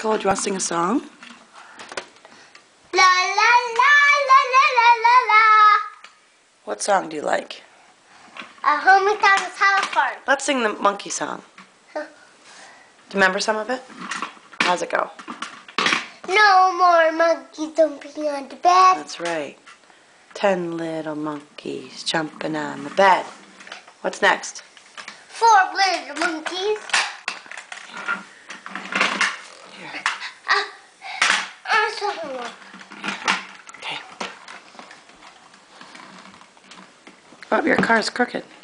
Nicole, do you want to sing a song? La la la la la la la la. What song do you like? Homie Thomas Halliford. Let's sing the monkey song. Do you remember some of it? How's it go? No more monkeys jumping on the bed. That's right. 10 little monkeys jumping on the bed. What's next? 4 little monkeys. Here. Okay. Oh, your car's crooked.